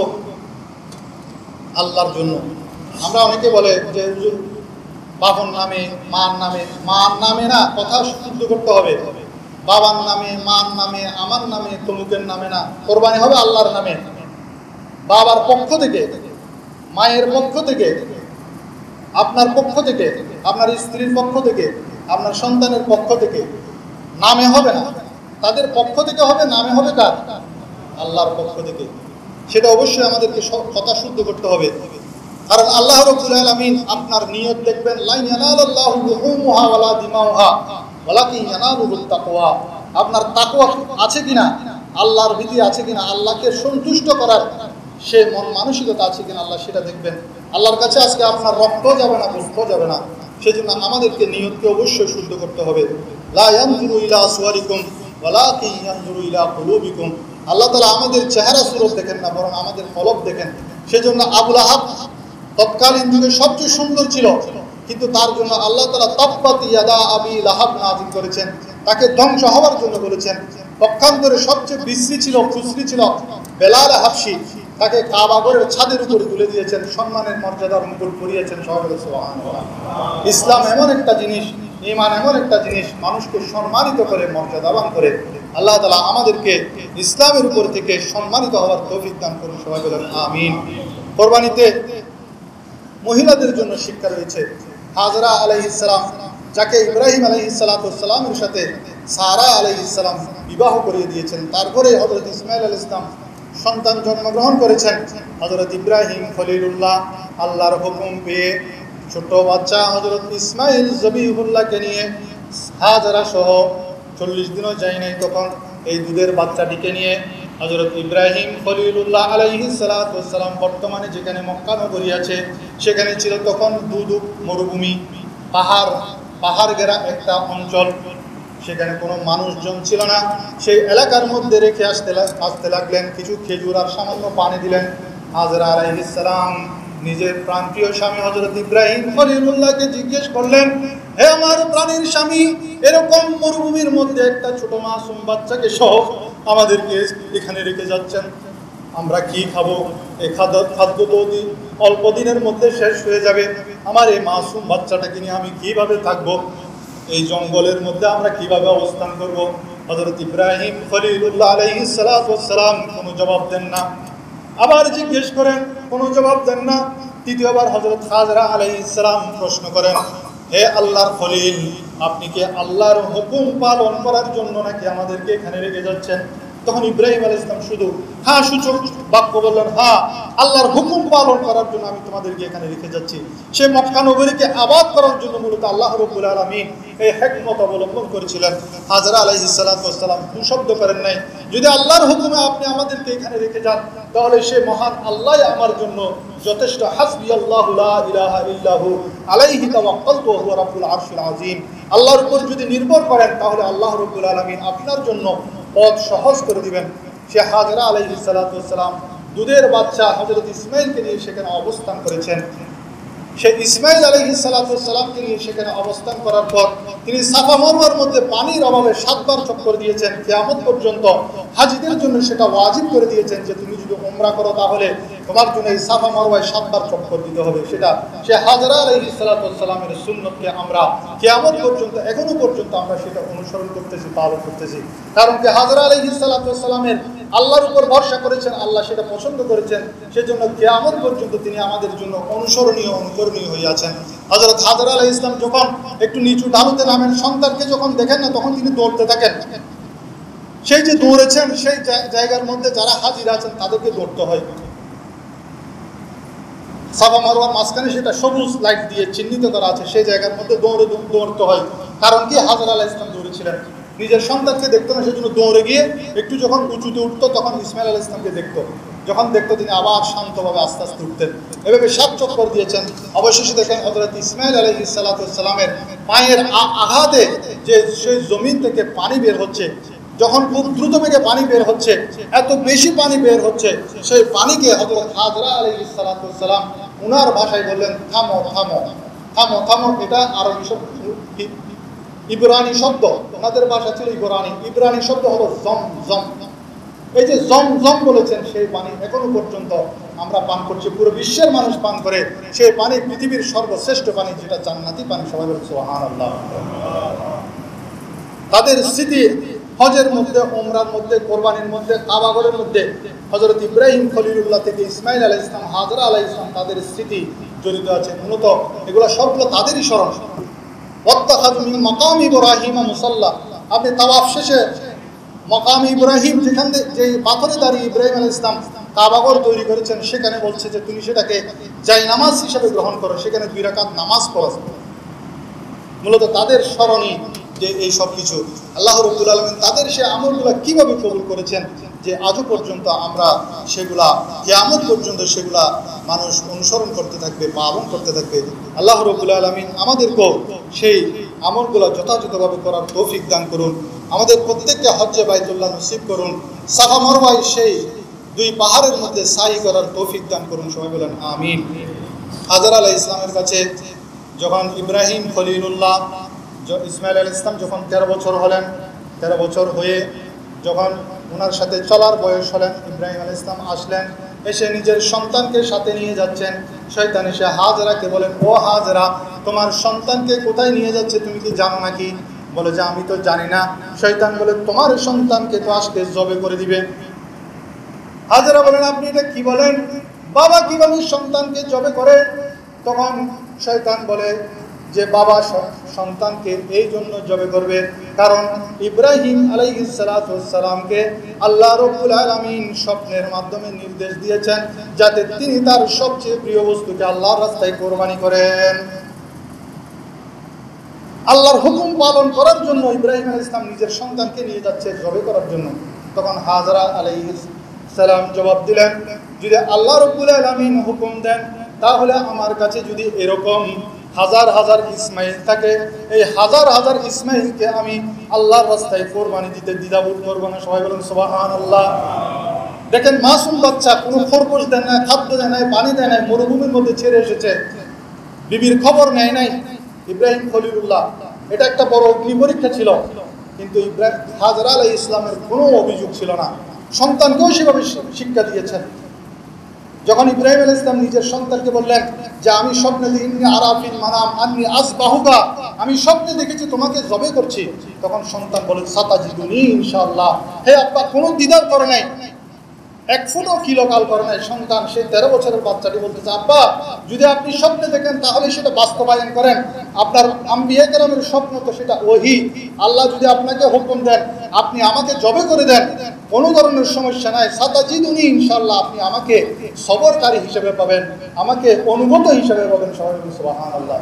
[SPEAKER 1] আল্লাহর জন্য। আমরা অনেকে বলে যে হুজুর বাবার নামে, মার নামে, মার নামে না, কথা শুদ্ধ করতে হবে, বাবার নামে, মার নামে, আমার নামে, তমুকের নামে না, কোরবানি হবে আল্লাহর নামে। বাবার পক্ষ থেকে, মায়ের পক্ষ থেকে, আপনার পক্ষ থেকে, আপনার স্ত্রীর পক্ষ থেকে, আপনার সন্তানের পক্ষ থেকে, নামে হবে না, তাদের পক্ষ থেকে হবে, নামে হবে কার? আল্লাহর পক্ষ থেকে। সেটা অবশ্যই আমাদেরকে কথা শুদ্ধ করতে হবে। কারণ আল্লাহ রাব্বুল আলামিন আপনার নিয়ত দেখবেন, লা ইয়ানালুল্লাহু লুহুমুহা ওয়ালা দিমাউহা ওয়ালাকিন ইয়ানালুহুত তাকওয়া। আপনার তাকওয়া আছে কিনা, আল্লাহর ভীতি আছে কিনা, আল্লাহকে সন্তুষ্ট করার সে মন মানসিকতা আছে কিনা, আল্লাহ সেটা দেখবেন। আল্লাহর কাছে আজকে আপনার রক্ত যাবে না, গোশত যাবে না। সেজন্য আমাদেরকে নিয়তকে অবশ্যই শুদ্ধ করতে হবে। লা ইয়ানজুরু ইলা সুওয়ারিকুম ওয়ালাকিন ইয়ানজুরু ইলা কুলুবিকুম। আল্লাহ তাআলা আমাদের চেহারা সুরত দেখেন না, বরং আমাদের কলব দেখেন। সেজন্য আবু লাহাব তৎকালীন যুগে সবচেয়ে সুন্দর ছিল, কিন্তু তার জন্য আল্লাহ তাআলা তাব্বাত ইয়াদা আবি লাহাব নাযিল করেছেন, তাকে ধ্বংস হওয়ার জন্য বলেছেন। পক্ষান্তরে সবচেয়ে বিশ্রী ছিল, খুশরি ছিল বেলাল হাবশি, তাকে কাবা ঘরের ছাদের উপরে তুলে দিয়েছেন, সম্মানের মর্যাদার মুকুট পরিয়েছেন। সবাই সুবহানাল্লাহ। ইসলাম এমন একটা জিনিস, ঈমান এমন একটা জিনিস, মানুষকে সম্মানিত করে, মর্যাদাবান করে। আল্লাহ তাআলা আমাদেরকে ইসলামের উপর থেকে সম্মানিত হওয়ার তৌফিক দান করুন। সবাই বলেন আমিন। কোরবানিতে মহিলাদের জন্য শিক্ষা রয়েছে। হাজরা আলাইহিস সালাম, যাকে ইব্রাহিম আলাইহিস সালামের সাথে সারা আলাইহিস সালাম বিবাহ করিয়ে দিয়েছেন, তারপরে হযরত ইসমাঈল আলাইহিস সালাম সন্তান জন্মগ্রহণ করেছেন। হযরত ইব্রাহিম খলিলুল্লাহ আল্লাহর হুকুম পেয়ে ছোট বাচ্চা হযরত ইসমাঈল জবিহুল্লাহকে নিয়ে হাজরা সহ 40 দিনও যায় নাই, তখন এই দুধের বাচ্চাটিকে নিয়ে হযরত ইব্রাহিম খলিলুল্লাহ আলাইহিস সালাম বর্তমানে যেখানে মক্কা নগরী আছে, সেখানে ছিল তখন দুধ মরুভূমি, পাহাড় ঘেরা একটা অঞ্চল, সেখানে কোনো মানুষজন ছিল না। সেই এলাকার মধ্যে রেখে আসতে লাগলেন। কিছু খেজুর আর সামান্য পানি দিলেন। হাজরা আলাইহিস সালাম নিজের প্রাণপ্রিয় স্বামী হযরত ইব্রাহিম খলিলুল্লাহকে জিজ্ঞেস করলেন, হে আমার প্রাণের স্বামী, এরকম মরুভূমির মধ্যে একটা ছোট মাসুম বাচ্চাকে সহ আমাদেরকে এখানে রেখে যাচ্ছেন, আমরা কি খাবো? এই খাদ্য তো অল্প দিনের মধ্যে শেষ হয়ে যাবে। আমার এই মাসুম বাচ্চাটাকে নিয়ে আমি কিভাবে থাকবো? এই জঙ্গলের মধ্যে আমরা কিভাবে অবস্থান করব? হযরত ইব্রাহিম খলিলুল্লাহ আলাইহিস সালাম কোনো জবাব দেন না। আবার জিজ্ঞেস করেন, কোনো জবাব দেন না। তৃতীয়বার হযরত হাজরা আলাইহিস সালাম প্রশ্ন করেন, হে আল্লাহর খলিল, আপনি কি আল্লাহর হুকুম পালন করার জন্য নাকি আমাদেরকে এখানে রেখে যাচ্ছেন? তখন ইব্রাহিম আলাইহিস সালাম শুধু হ্যাঁ সূচক বাক্য বললেন, হ্যাঁ, আল্লাহর হুকুম পালন করার জন্য আমি তোমাদেরকে এখানে রেখে যাচ্ছি। সে মক্কা নগরীকে আবাদ করার জন্য মূলত আল্লাহ রাব্বুল আলামিন এই হিকমত অবলম্বন করেছিলেন। হাজরা আলাইহিস সালাম দুঃশব্দ করেন নাই। যদি আল্লাহর হুকুমে আপনি আমাদেরকে এখানে রেখে যান, তাহলে সে মহান আল্লাহ আমার জন্য যথেষ্ট। হাসবিয়াল্লাহু লা ইলাহা ইল্লাহু আলাইহি তাওয়াক্কালতু ওয়া হুয়া রাব্বুল আরশিল আযীম। আল্লাহর উপর যদি নির্ভর করেন, তাহলে আল্লাহ রাব্বুল আলামিন আপনার জন্য পথ সহজ করে দিবেন। সে হাজরা আলাইহিস সালাম দুধের বাচ্চা হযরত ইসমাঈলকে নিয়ে সেখানে অবস্থান করেছেন। সেই ইসমাঈল আলাইহিস সালামকে নিয়ে সেখানে অবস্থান করার পর তিনি সাফা মারওয়ার মধ্যে পানির অভাবে 7 বার চক্কর দিয়েছেন। কিয়ামত পর্যন্ত হাজীদের জন্য সেটা ওয়াজিব করে দিয়েছেন যে তুমি যদি উমরা করো, তাহলে তোমার জন্য এই সাফা মারওয়ায় 7 বার চক্কর দিতে হবে। সেটা সে হাজরা আলাইহিস সালামের সুন্নতকে আমরা কিয়ামত পর্যন্ত, এখনো পর্যন্ত আমরা সেটা অনুসরণ করতেছি, পালন করতেছি। কারণ কি হাজরা আলাইহিস সালামের আল্লাহর উপর ভরসা করেছেন, আল্লাহ সেটা পছন্দ করেছেন। সেজন্য কিয়ামত পর্যন্ত তিনি আমাদের জন্য অনুসরণীয়, অনুকরণীয় হয়ে আছেন। হযরত হাজরা আলাইহিস সালাম যখন একটু নিচু ঢালুতে নামেন, সন্তানকে যখন দেখেন না, তখন তিনি দৌড়তে থাকেন। সেই যে দৌড়েছেন, সেই জায়গার মধ্যে যারা হাজির আছেন তাদেরকে দৌড়তে হয়। সাফা মারওয়ার মাঝখানে সেটা সবুজ লাইট দিয়ে চিহ্নিত করা আছে, সেই জায়গার মধ্যে দৌড়তে হয়। কারণ কি হাজরা আলাইহিস সালাম দৌড়েছিলেন, নিজের সন্তানকে দেখতো না, সেজন্য দৌড়ে গিয়ে একটু যখন উঁচুতে উঠতো, তখন ইসমাঈল আলাইহিস সালামকে দেখতো। যখন দেখতো, তিনি আবার শান্তভাবে আস্তে আস্তে উঠতেন। এভাবে 7 চক্কর দিয়েছেন। অবশেষে দেখেন হযরত ইসমাঈল আলাইহিস সালামের পায়ের আঘাতে যে সেই জমিন থেকে পানি বের হচ্ছে, যখন খুব দ্রুত বেগে পানি বের হচ্ছে, এত বেশি পানি বের হচ্ছে, সেই পানিকে হযরত হাজরা আলাইহিস সালাতু ওয়াস সালাম উনার ভাষায় বললেন, থামো থামো থামো থামো। এটা আরবি শব্দ, ইব্রানি শব্দ, ওনাদের ভাষা ছিল ইব্রানি শব্দ হলো জম জম। এই যে জম জম বলেছেন, সেই পানি এখনো পর্যন্ত আমরা পান করছি, পুরো বিশ্বের মানুষ পান করে। সেই পানি পৃথিবীর সর্বশ্রেষ্ঠ পানি, যেটা জান্নাতি পানি। সবাই বলে সুবহানাল্লাহ। তাদের স্মৃতি হজের মধ্যে, উমরার মধ্যে, কোরবানির মধ্যে, কাবাগরের মধ্যে হযরত ইব্রাহিম খলিলুল্লাহ থেকে ইসমাইল আলাইহিস সালাম, হাজরা আলাইহিস সালাম, তাদের স্মৃতি জড়িত আছে। মূলত এগুলো সবগুলো তাদেরই স্মরণ। ওয়াত্তাখাযু মিন মাকাম ইব্রাহিম মুসাল্লা। আপনি তাওয়াফ শেষে মাকাম ইব্রাহিম, যেখান যে পাথরে দাঁড়িয়ে ইব্রাহিম আলাইহিস সালাম কাবাগর তৈরি করেছেন, সেখানে বলছে যে তুমি সেটাকে জায় নামাজ হিসেবে গ্রহণ করো, সেখানে 2 রাকাত নামাজ পড়ো। মূলত তাদের স্মরণই যে এই সব কিছু। আল্লাহ রাব্বুল আলামিন তাদের সে আমলগুলো কিভাবে কবুল করেছেন, যে আজও পর্যন্ত আমরা সেগুলা, কিয়ামত পর্যন্ত সেগুলা মানুষ অনুসরণ করতে থাকবে, পালন করতে থাকবে। আল্লাহ রাব্বুল আলামিন আমাদেরকেও সেই আমলগুলো যথাযথভাবে করার তৌফিক দান করুন। আমাদের প্রত্যেককে হজ্জে বাইতুল্লাহ নসিব করুন। সাফা মারওয়ায় সেই 2 পাহাড়ের মধ্যে সাই করার তৌফিক দান করুন। সবাই বলেন আমিন। হাজরা আলাইহিস সালামের কাছে যখন ইব্রাহিম খলিলুল্লাহ, ইসমাইল আলাইহিস সালাম যখন 13 বছর হলেন, 13 বছর হয়ে যখন ওনার সাথে চলার বয়স হলেন, ইব্রাহিম আলাইহিস সালাম আসলেন, এসে নিজের সন্তানকে সাথে নিয়ে যাচ্ছেন। শয়তান এসে হাজরাকে বলেন, ও হাজরা, তোমার সন্তানকে কোথায় নিয়ে যাচ্ছে তুমি কি জানো নাকি? বলে যে আমি তো জানি না। শয়তান বলে, তোমার সন্তানকে তো আজকে জবে করে দিবে। হাজরা বলেন, আপনি এটা কি বলেন? বাবা কিভাবে সন্তানকে জবে করে? তখন শয়তান বলে যে বাবা সন্তানকে এই জন্য জবে করবে, কারণ ইব্রাহিম আলাইহিস সালাতু ওয়াস সালামকে আল্লাহ রাব্বুল আলামিন স্বপ্নের মাধ্যমে নির্দেশ দিয়েছেন যাতে তিনি তার সবচেয়ে প্রিয় বস্তুকে আল্লাহর রাস্তায় কোরবানি করেন। আল্লাহর হুকুম পালন করার জন্য ইব্রাহিম আলাইহিস সালাম নিজের সন্তানকে নিয়ে যাচ্ছে জবে করার জন্য। তখন হাজরা আলাইহিস সালাম জবাব দিলেন, যদি আল্লাহ রাব্বুল আলামিন হুকুম দেন, তাহলে আমার কাছে যদি এরকম হাজার হাজার ইসমাইল থাকে, এই হাজার হাজার ইসমাইলকে আমি আল্লাহর রাস্তায় কোরবানি দিতে দ্বিধাবোধ করব না। সবাই বলেন সুবহানাল্লাহ। দেখেন, মাসুম বাচ্চা, কোনো খরগোশ দেয় না, খাদ্য দেয় না, পানি দেয় না, মরুভূমির মধ্যে ছেড়ে এসেছে, বিবির খবর নেয় নাই। ইব্রাহিম খলিলুল্লাহ, এটা একটা বড় অগ্নি পরীক্ষা ছিল, কিন্তু হাজরা আলাইহিস সালামের কোনো অভিযোগ ছিল না। সন্তানকেও সেভাবে শিক্ষা দিয়েছেন। যখন ইব্রাহিম আলাইহিস সালাম নিজের সন্তানকে বললেন যে আমি স্বপ্নে দেখি আরাফিন মানাম আন্নি আসবাহুকা, আমি স্বপ্নে দেখেছি তোমাকে জবে করছি, তখন সন্তান বলে সাতাজিদুনি ইনশাআল্লাহ। হে আব্বা, কোনো দ্বিধা করে নাই, এক ফুটও কিলোকাল করে নাই। সন্তান, সেই 13 বছরের বাচ্চাটি বলতেছে, আব্বা যদি আপনি স্বপ্নে দেখেন তাহলে সেটা বাস্তবায়ন করেন। আপনার আম্বিয়া কেরামের স্বপ্ন তো সেটা ওহী। আল্লাহ যদি আপনাকে হুকুম দেন, আপনি আমাকে জবে করে দেন, কোনো ধরনের সমস্যা নাই। সাতাজিদুনি ইনশাআল্লাহ, আপনি আমাকে সবরকারী হিসেবে পাবেন, আমাকে অনুগত হিসেবে পাবেন। সবাই সুবহানাল্লাহ।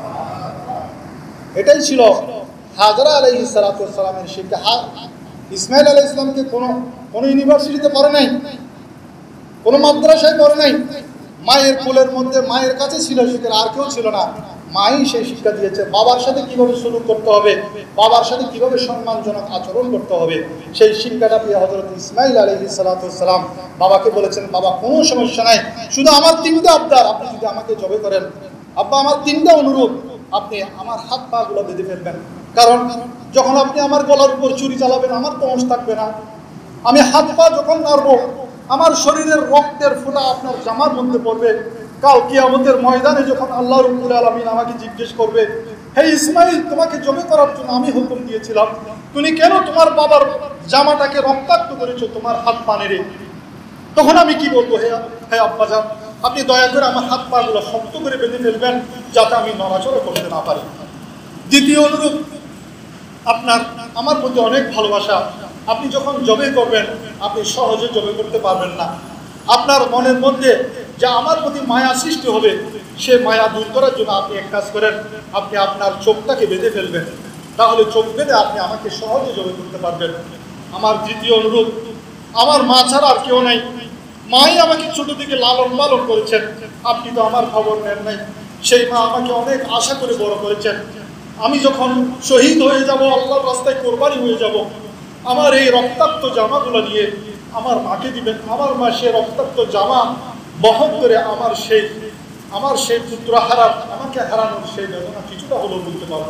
[SPEAKER 1] এটাই ছিল হাজরা আলাইহিস সালাতু ওয়াস সালামের শিক্ষা। ইসমাইল আলাইহিস সালামকে কোনো ইউনিভার্সিটিতে পড়ে নাই, কোনো মাদ্রাসায় পড়ে নাই, মায়ের কোলের মধ্যে মায়ের কাছে ছিল, সেখানে আর কেউ ছিল না। মাই সেই শিক্ষা দিয়েছে বাবার সাথে কিভাবে সুলুক করতে হবে, বাবার সাথে কিভাবে সম্মানজনক আচরণ করতে হবে। সেই শিক্ষাটা পেয়ে হযরত ইসমাইল আলাইহিস সালাতু ওয়াস সালাম বাবাকে বলেছেন, বাবা কোনো সমস্যা নাই, শুধু আমার 3টা আবদার, আপনি যদি আমাকে জবে করেন, আব্বা আমার 3টা অনুরোধ, আপনি আমার হাত পা গুলো বেঁধে ফেলবেন, কারণ যখন আপনি আমার গলার উপর ছুরি চালাবেন আমার তো হোশ থাকবে না। আমি হাত পা যখন নাড়বো, আমার শরীরের রক্তের ফোঁটা আপনার জামার মধ্যে পড়বে। কাল কিয়ামতের ময়দানে যখন আল্লাহ রাব্বুল আলামিন আমাকে জিজ্ঞেস করবে, হে ইসমাইল, তোমাকে জবে করার জন্য আমি হুকুম দিয়েছিলাম, তুমি কেন তোমার বাবার জামাটাকে রক্তাক্ত করেছো তোমার হাত পা নেড়ে? তখন আমি কি বলবো? হে আব্বাজান, আপনি দয়া করে আমার হাত পা গুলো শক্ত করে বেঁধে ফেলবেন যাতে আমি নড়াচড়া করতে না পারি। দ্বিতীয় অনুরোধ, আপনার আমার প্রতি অনেক ভালোবাসা, আপনি যখন জবে করবেন আপনি সহজে জবে করতে পারবেন না। আপনার মনের মধ্যে যা আমার প্রতি মায়া সৃষ্টি হবে, সে মায়া দূর করার জন্য আপনি এক কাজ করেন, আপনি আপনার চোখটাকে বেঁধে ফেলবেন, তাহলে চোখ বেঁধে আপনি আমাকে সহজে জবে করতে পারবেন। আমার দ্বিতীয় অনুরোধ, আমার মা ছাড়া আর কেউ নাই, মাই আমাকে ছোট থেকে লালন পালন করেছেন, আপনি তো আমার খবর নেন নাই। সেই মা আমাকে অনেক আশা করে বড় করেছেন। আমি যখন শহীদ হয়ে যাব, আল্লাহর রাস্তায় কোরবানি হয়ে যাব, আমার এই রক্তাক্ত জামাগুলো নিয়ে আমার মাকে দিবেন। আমার মা সে রক্তাক্ত জামা বহন করে আমার সেই পুত্র আমাকে হারানোর সেই বেদনা কিছুটা হলেও বলতে পারবে।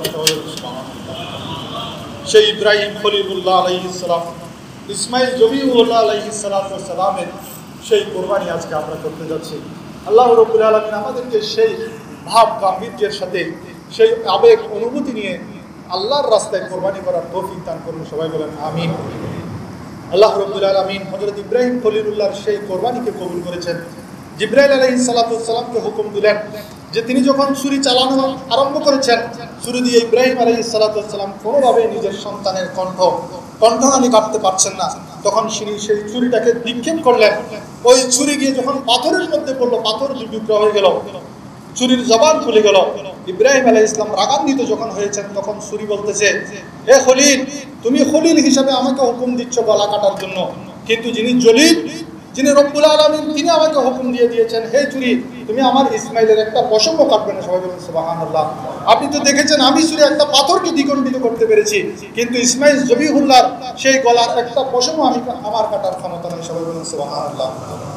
[SPEAKER 1] সেই ইব্রাহিম খলিলুল্লাহ আলাইহিস সালাম, ইসমাইল জবিউল্লাহ আলাইহিস সালামের সেই কোরবানি আজকে আমরা করতে যাচ্ছি। আল্লাহ রাব্বুল আলামিন আমাদেরকে সেই ভাব গাম্ভীর্যের সাথে সেই আবেগ অনুভূতি নিয়ে আল্লাহর রাস্তায় কোরবানি করার তৌফিক দান করুন। সবাই বলেন আমিন। আল্লাহ রাব্বুল আলামিন হযরত ইব্রাহিম খলিলুল্লাহর সেই কোরবানিকে কবুল করেছেন। জিবরাইল আলাইহিস সালামকে হুকুম দিলেন যে তিনি যখন ছুরি চালানো আরম্ভ করেছেন, ছুরি দিয়ে ইব্রাহিম আলাইহিস সালাম কোনোভাবে নিজের সন্তানের কণ্ঠনালী কাটতে পারছেন না, তখন তিনি সেই ছুরিটাকে নিক্ষেপ করলেন। ওই ছুরি গিয়ে যখন পাথরের মধ্যে পড়লো, পাথর দুটুকরা হয়ে গেল, ছুরির জবান খুলে গেল। ইব্রাহিম আলাইহিস সালাম রাগান্বিত যখন হয়েছেন, তখন ছুরি বলতেছে, হে খলিল, তুমি খলিল হিসাবে আমাকে হুকুম দিচ্ছ গলা কাটার জন্য, কিন্তু যিনি জলিল, যিনি রব্বুল আলামিন, তিনি আমাকে হুকুম দিয়ে দিয়েছেন, হে ছুরি, তুমি আমার ইসমাইলের একটা পশম কাটবে না। সবাই বলুন সুবহানাল্লাহ। আপনি তো দেখেছেন আমি ছুরি একটা পাথরকে দ্বিখণ্ডিত করতে পেরেছি, কিন্তু ইসমাইল জবিহুল্লাহর সেই গলার একটা পশম আমার কাটার ক্ষমতা নেই। সবাই বলুন সুবহানাল্লাহ।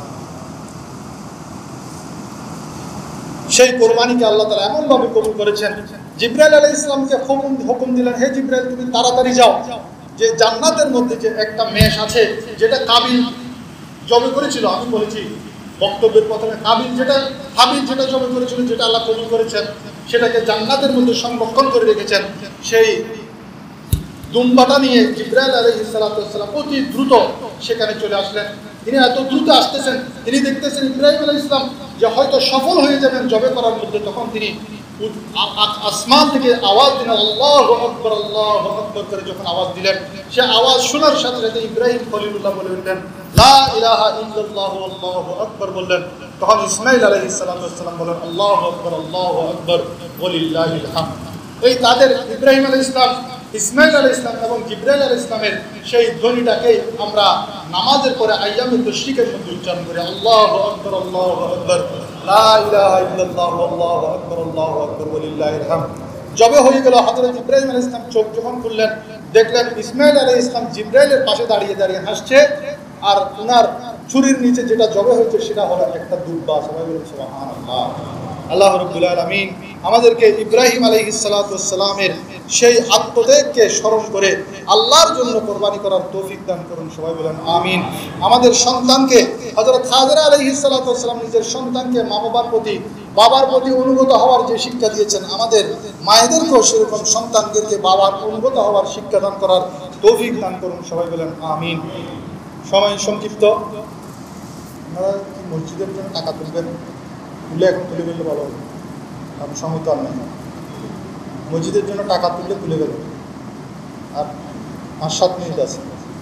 [SPEAKER 1] সেই কোরবানিকে আল্লাহ তাআলা এমনভাবে কবুল করেছেন, জিবরাইল আলাইহিস সালামকে হুকুম দিলেন, হে জিবরাইল, তুমি তাড়াতাড়ি যাও, যে জান্নাতের মধ্যে যে একটা মেষ আছে যেটা কাবিল জবে করেছিল, আমি বলেছি বক্তব্যের প্রথমে, হাবিল যেটা জবে করেছিল, যেটা আল্লাহ কবুল করেছেন, সেটাকে জান্নাতের মধ্যে সংরক্ষণ করে রেখেছেন। সেই দুম্বাটা নিয়ে জিবরাইল আলাইহিস সালাম অতি দ্রুত সেখানে চলে আসলেন। তিনি এত দ্রুত আসতেছেন, তিনি দেখতেছেন ইব্রাহিম আলাইহিস সালাম যে হয়তো সফল হয়ে যাবেন জবে করার মধ্যে, তখন তিনি আসমান থেকে আওয়াজ দিলেন, আল্লাহু আকবার, আল্লাহু আকবার করে যখন আওয়াজ দিলেন, সে আওয়াজ শোনার সাথে সাথে ইব্রাহিম খলিলুল্লাহ বলে উঠলেন, লা ইলাহা ইল্লাল্লাহু আল্লাহু আকবার বললেন। তখন ইসমাইল আলাইহিস সালাম বলেন, আল্লাহু আকবার, আল্লাহু আকবার, ওয়ালিল্লাহিল হামদ। এই তাদের ইব্রাহিম আলাইহিস সালাম, ইসমাইল আলাইহিস সালাম এবং জিবরাইল আলাইহিস সালামের সেই ধ্বনিটাকে আমরা নামাজের পরে আইয়ামে তাশরিকের মধ্যে উচ্চারণ করি, আল্লাহু আকবার, আল্লাহু আকবার, লা ইলাহা ইল্লাল্লাহু আল্লাহু আকবার, আল্লাহু আকবার, ওয়ালিল্লাহিল হামদ। জবে হয়ে গেল। হযরত ইব্রাহিম আলাইহিস সালাম চোখ যখন খুললেন, দেখলেন ইসমাইল আলাইহিস সালাম জিবরাইলের পাশে দাঁড়িয়ে দাঁড়িয়ে হাসছে, আর ওনার ছুরির নিচে যেটা জবে হয়েছে সেটা হলো একটা দুব্বা। সবাই বলুন সুবহানাল্লাহ। আল্লাহ রাব্বুল আলামিন আমাদেরকে ইব্রাহিম আলাইহিস সালামের সেই আত্মত্যাগকে স্মরণ করে আল্লাহর জন্য কোরবানি করার তৌফিক দান করুন। সবাই বলেন আমিন। আমাদের সন্তানকে হযরত হাজরা আলাইহিস সালাম নিজের সন্তানকে বাবার প্রতি অনুগত হওয়ার যে শিক্ষা দিয়েছেন, আমাদের মায়েদেরকেও সেরকম সন্তানদেরকে বাবার অনুগত হওয়ার শিক্ষা দান করার তৌফিক দান করুন। সবাই বলেন আমিন। সময় সংক্ষিপ্ত, আপনারা কি মসজিদের জন্য টাকা তুলবেন? এখন তুলে ফেললে ভালো হবে, কারণ সময় তো আর নেই। মসজিদের জন্য টাকা তুলে ফেলবেন, আর 5-7 মিনিট আছে।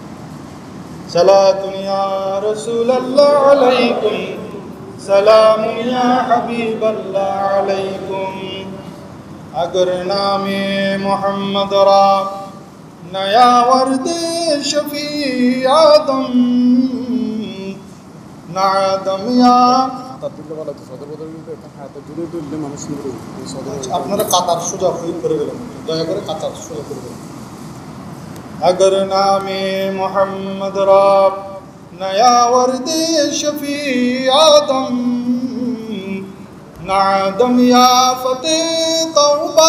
[SPEAKER 1] সালাতুন ইয়া রাসূলুল্লাহ আলাইকুম, সালামুন ইয়া হাবিবাল্লাহ আলাইকুম, अगर नामे मोहम्मद रा नया वर्द शफी आदम नादम या। আপনারা কাতার সোজা করে গেলেন, দয়া করে কাতার সোজা করে গেলেন। अगर नामे मोहम्मद रा नया वर्द शफी आदम नादम या फते तौबा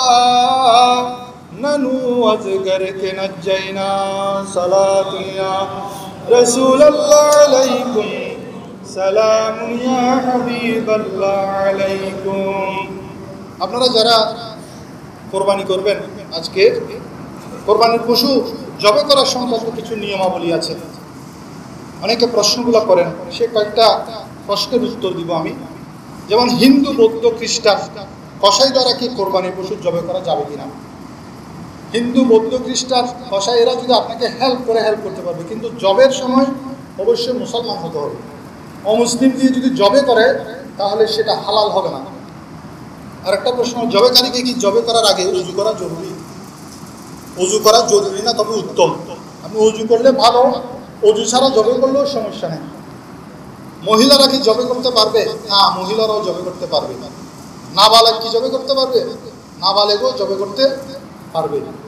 [SPEAKER 1] ननू अजगर के नज्जैना सलातुन या रसूलल्लाह अलैकुम, সালামুন ইয়া হাবিবাল্লাহ আলাইকুম। আপনারা যারা কোরবানি করবেন, আজকে কোরবানির পশু জবে করার সংক্রান্ত কিছু নিয়মাবলী আছে। অনেকে প্রশ্নগুলো করেন, সে কয়েকটা প্রশ্নের উত্তর দিব আমি। যেমন হিন্দু, বৌদ্ধ, খ্রিস্টান কসাই দ্বারা কি কোরবানির পশু জবে করা যাবে কিনা? হিন্দু, বৌদ্ধ, খ্রিস্টান কসাই এরা যদি আপনাকে হেল্প করতে পারবে, কিন্তু জবের সময় অবশ্যই মুসলমান হতে হবে। অমুসলিম দিয়ে যদি জবে করে তাহলে সেটা হালাল হবে না। আর একটা প্রশ্ন, জবেকারীকে কি জবে করার আগে উজু করা জরুরি? উজু করা জরুরি না, তবে উত্তম। আপনি উজু করলে ভালো, উজু ছাড়া জবে করলেও সমস্যা নেই। মহিলারা কি জবে করতে পারবে? হ্যাঁ, মহিলারাও জবে করতে পারবে। নাবালেগ কি জবে করতে পারবে? নাবালেগও জবে করতে পারবে।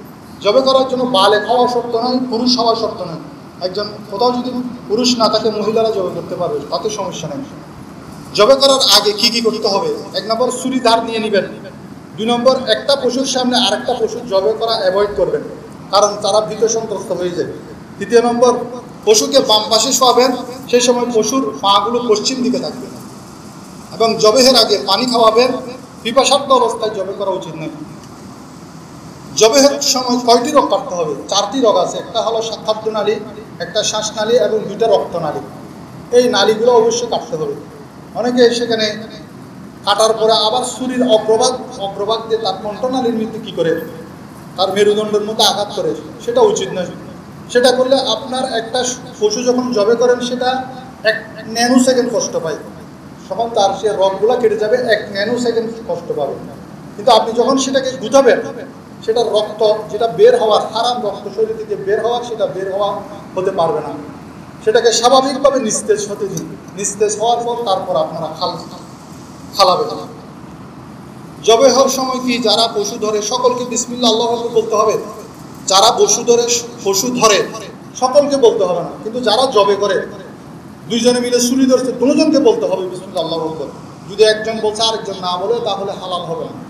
[SPEAKER 1] জবে করার জন্য বালেগ হওয়া শর্ত নয়, পুরুষ হওয়া শর্ত নয়। একজন কোথাও যদি পুরুষ না থাকে মহিলারা জবে করতে পারবে, তাতে সমস্যা নেই। জবে করার আগে কি কি করতে হবে? 1 নম্বর ছুরি ধার নিয়ে নেবেন। 2 নম্বর একটা পশুর সামনে আরেকটা পশু জবে করা অ্যাভয়েড করবেন, কারণ তারা ভীত সন্ত্রস্ত হয়ে যায়। 3 নম্বর পশুকে বাম পাশে শোয়াবেন, সেই সময় পশুর পাগুলো পশ্চিম দিকে থাকবে। এবং জবেহের আগে পানি খাওয়াবেন। পিপাসার্ত অবস্থায় জবে করা উচিত নয়। জবেহের সময় কয়টি রোগ কাটতে হবে? 4টি রোগ আছে। একটা হলো খাদ্যনালী, একটা শ্বাসনালী এবং 2টা রক্তনালী। এই নালীগুলো অবশ্যই কাটতে হবে। অনেকে সেখানে কাটার পরে আবার ছুরির অগ্রভাগ দিয়ে তার কণ্ঠনালীর মধ্যে কী করে, তার মেরুদণ্ডের মধ্যে আঘাত করে, সেটা উচিত নয়। সেটা করলে আপনার একটা পশু যখন জবে করেন সেটা 1 ন্যানো সেকেন্ড কষ্ট পায়, তখন তার সে রগগুলো কেটে যাবে, 1 ন্যানো সেকেন্ড কষ্ট পাবে। কিন্তু আপনি যখন সেটাকে গুঁতাবেন, সেটা রক্ত যেটা বের হওয়ার, হারাম রক্ত শরীর থেকে বের হওয়ার, সেটা বের হওয়া হতে পারবে না। সেটাকে স্বাভাবিকভাবে নিস্তেজ হতে দিন। নিস্তেজ হওয়ার পর তারপর আপনারা খালাবে। জবে হওয়ার সময় কি যারা পশু ধরে সকলকে বিসমিল্লাহ আল্লাহু আকবার বলতে হবে? যারা পশু ধরে সকলকে বলতে হবে না, কিন্তু যারা জবে করে 2 জনে মিলে ছুরি ধরছে, 2 জনকে বলতে হবে বিসমিল্লাহ আল্লাহু আকবার। যদি একজন বলছে আরেকজন না বলে, তাহলে হালাল হবে না।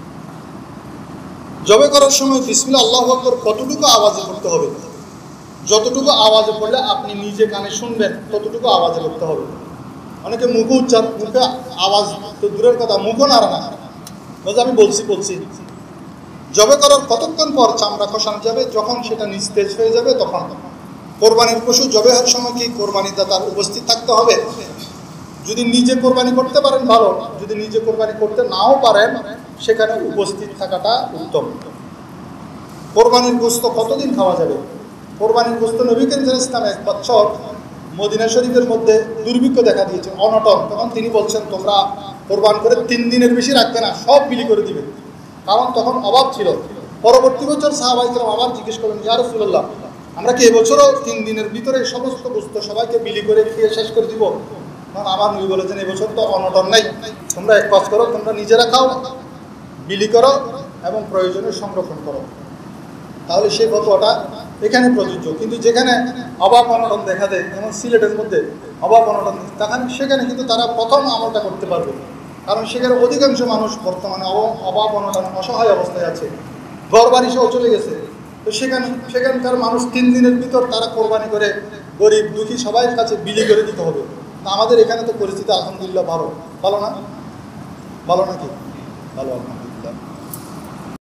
[SPEAKER 1] জবে করার সময় বিসমিল্লাহ আল্লাহু আকবার কতটুকু আওয়াজে করতে হবে? যতটুকু আওয়াজে পড়লে আপনি নিজে কানে শুনবেন ততটুকু আওয়াজে করতে হবে। অনেকে মুখে আওয়াজ তো দূরের কথা, মুখও নাড়ে না, বলছে আমি বলছি। জবে করার কতক্ষণ পর চামড়া খসানো যাবে? যখন সেটা নিস্তেজ হয়ে যাবে তখন। কোরবানির পশু জবে হওয়ার সময় কি কোরবানিতে তার উপস্থিত থাকতে হবে? যদি নিজে কোরবানি করতে পারেন ভালো, যদি নিজে কোরবানি করতে নাও পারেন, সেখানে উপস্থিত থাকাটা উত্তম। কোরবানির গোশত কতদিন খাওয়া যাবে? কোরবানির গোশত নবী করিম সাল্লাল্লাহু আলাইহি ওয়াসাল্লাম 1 বছর মদিনা শরীফের মধ্যে দুর্ভিক্ষ দেখা দিয়েছে, অনটন। তখন তিনি বলছেন তোমরা কোরবান করে 3 দিনের বেশি রাখবে না, সব বিলি করে দিবে, কারণ তখন অভাব ছিল। পরবর্তী বছর সাহাবায়ে কেরাম আবার জিজ্ঞেস করলেন, ইয়া রাসূলুল্লাহ, আমরা কি এবছরও 3 দিনের ভিতরে সমস্ত গোশত সবাইকে বিলি করে খেয়ে শেষ করে দিব? কারণ আমার নবী বলেছেন এবছর তো অনটন নাই, তোমরা এক কাজ করো, তোমরা নিজেরা খাও, বিলি করো এবং প্রয়োজনে সংরক্ষণ করো। তাহলে সেই ফতোয়াটা এখানে প্রযোজ্য। কিন্তু যেখানে অভাব অনটন দেখা দেয়, যেমন সিলেটের মধ্যে অভাব অনটন, সেখানে কিন্তু তারা প্রথম আমলটা করতে পারবে, কারণ সেখানে অধিকাংশ মানুষ বর্তমানে অভাব অনটন অসহায় অবস্থায় আছে, ঘর বাড়ি সহ চলে গেছে। তো সেখানকার মানুষ 3 দিনের ভিতর তারা কোরবানি করে গরিব দুঃখী সবাই কাছে বিলি করে দিতে হবে। আমাদের এখানে তো পরিস্থিতি আলহামদুলিল্লাহ ভালো না? ভালো নাকি? ভালো।